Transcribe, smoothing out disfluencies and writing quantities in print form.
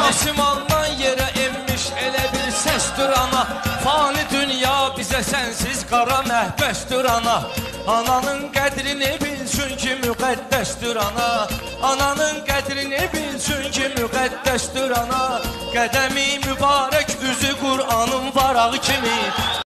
Asimandan yerə enmiş elə bir səsdir ana. Fani dünya bizə sənsiz qara məhbəsdir ana. Ananın qədrini bilsin ki müqəddəsdir ana. Ananın qədrini bilsin ki müqəddəsdir ana. Qədəmi mübarək üzü Qur'anın varağı kimi.